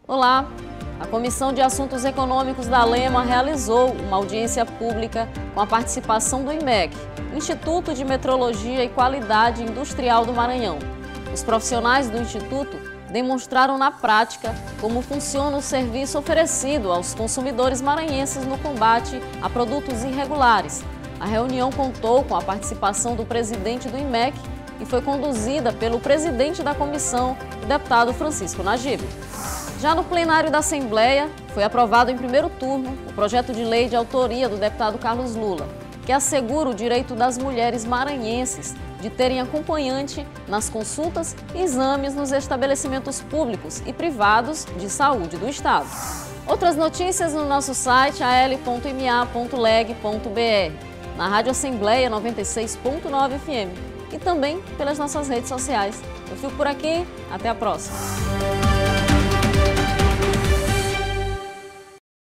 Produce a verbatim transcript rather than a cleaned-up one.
Olá! A Comissão de Assuntos Econômicos da Alema realizou uma audiência pública com a participação do I M E C, Instituto de Metrologia e Qualidade Industrial do Maranhão. Os profissionais do Instituto demonstraram na prática como funciona o serviço oferecido aos consumidores maranhenses no combate a produtos irregulares. A reunião contou com a participação do presidente do I M E C e foi conduzida pelo presidente da comissão, o deputado Francisco Najib. Já no plenário da Assembleia, foi aprovado em primeiro turno o projeto de lei de autoria do deputado Carlos Lula, que assegura o direito das mulheres maranhenses de terem acompanhante nas consultas e exames nos estabelecimentos públicos e privados de saúde do Estado. Outras notícias no nosso site a l ponto m a ponto leg ponto b r, na Rádio Assembleia noventa e seis ponto nove F M e também pelas nossas redes sociais. Eu fico por aqui, até a próxima!